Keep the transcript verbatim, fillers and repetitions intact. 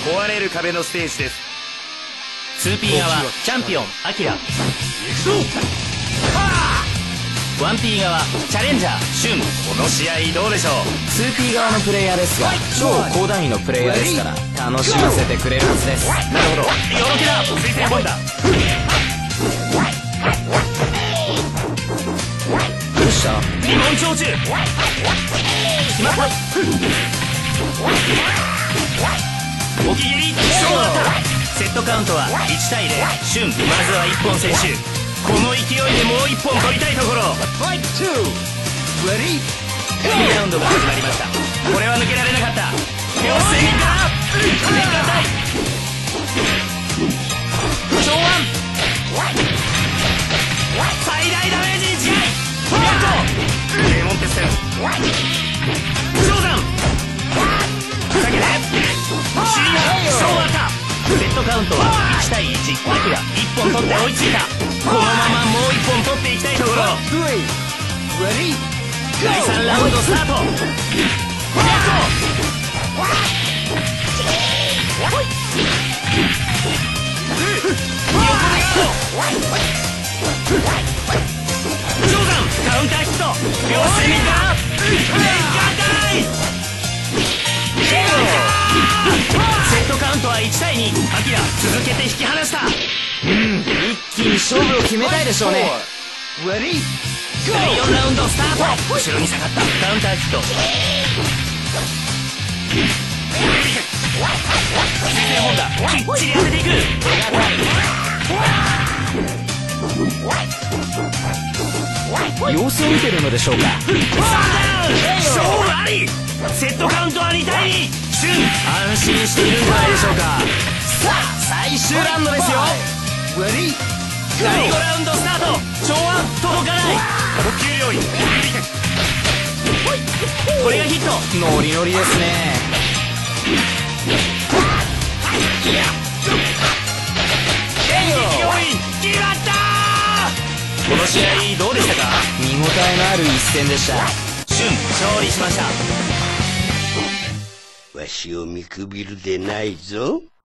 壊れる壁のステージです。 ツーピー 側チャンピオンアキラ、 ワンピー 側チャレンジャーシュン。 この試合どうでしょう。 ツーピー 側のプレイヤーですが超高段位のプレイヤーですから楽しませてくれるはずです。 なるほど、よろけだ。水星本だ。 どうした？ リモン長寿決まった。おきぎり勝負だった。 セットカウントはいちたいゼロ。シュン、まずはいっぽん先取。 この勢いでもういっぽん取りたいところ。 にラウンドが始まりました。 これは抜けられなかった。手を防ぎか。変化体超腕、最大ダメージに近い。デーモンテステン超山下げてシリア勝負だった。 セットカウントはいちたいいち。アキラいっぽん取って追いついた。 このままもういっぽん取っていきたいところ。 だいさんラウンドスタート。 超山カウンターヒット。両隅か変化体セットカウントはいちたいに。 アキラ続けて引き離した。 一気に勝負を決めたいでしょうね。だいよんラウンドスタート。 後ろに下がった。 カウンターヒット。 水星本だ。きっちり当てていく。 様子を見てるのでしょうか。 勝負あり。セットカウントはにたいに。シュン安心しているんじゃないでしょうか。さあ最終ラウンドですよ。 だいごラウンドスタート。超腕届かない。呼吸領域これがヒット。ノリノリですね。 電撃要因決まった。この試合どうでしたか。 見応えのある一戦でした。 シュン勝利しました。 わしを見くびるでないぞ。